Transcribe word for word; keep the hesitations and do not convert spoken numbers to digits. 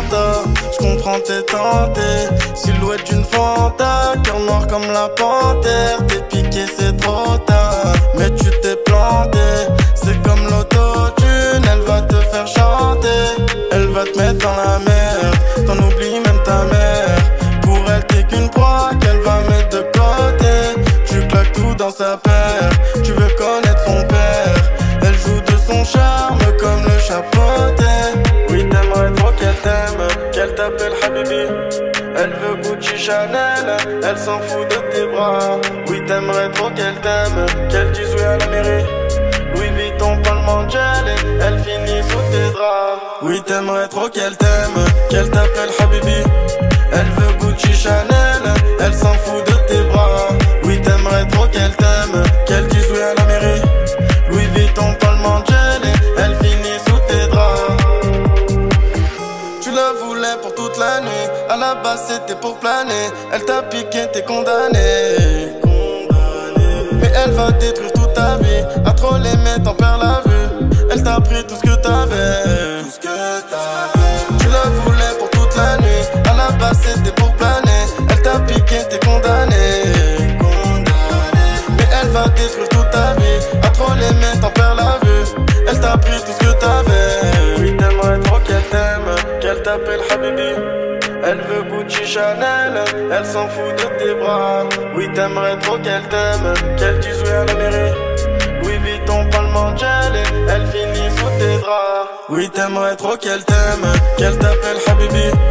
Fanta. J'comprends t'es tenté, silhouette d'une Fanta, cœur noir comme la panthère. T'es piqué c'est trop tard, mais tu t'es planté. C'est comme l'autotune, elle va te faire chanter. Elle va te mettre dans la merde, t'en oublies même ta mère. Pour elle t'es qu'une proie qu'elle va mettre de côté. Tu claques tout dans sa paire, tu veux connaître son père. Elle joue de son charme comme le chapeauté. Oui t'aimerais trop qu'elle t'aime, qu'elle t'appelle Habibi. Elle veut Gucci Chanel, elle s'en fout de tes bras. Oui t'aimerais trop qu'elle t'aime, qu'elle dise oui à la mairie. Louis Vuitton, Palm Angel, elle finit sous tes draps. Oui t'aimerais trop qu'elle t'aime, qu'elle t'appelle Habibi. Elle veut Gucci Chanel, elle s'en fout de tes bras. Oui t'aimerais trop qu'elle t'aime, qu'elle dise oui à la mairie. Louis Vuitton, Palm Angel, elle finit sous tes draps. Tu la voulais pour toute la nuit, à la base c'était pour planer. Elle t'a piqué, t'es condamné. Mais elle va détruire toute ta vie, à trop l'aimer t'en perds la vue. Elle t'a pris tout ce que t'avais, tout ce que t'avais. Tu la voulais pour toute la nuit, à la base c'était pour planer. Elle t'a piqué, t'es condamné. Mais elle va détruire toute ta vie, à trop l'aimer t'en perds la vue. Elle t'a pris tout ce que t'avais. Oui t'aimerais trop qu'elle t'aime, qu'elle t'appelle Habibi. Elle veut Gucci Chanel, elle s'en fout de tes bras. Oui t'aimerais trop qu'elle t'aime, qu'elle dise oui à la mairie. Louis Vuitton, Palm Angel, elle finit sous tes draps. Oui t'aimerais trop qu'elle t'aime, qu'elle t'appelle Habibi.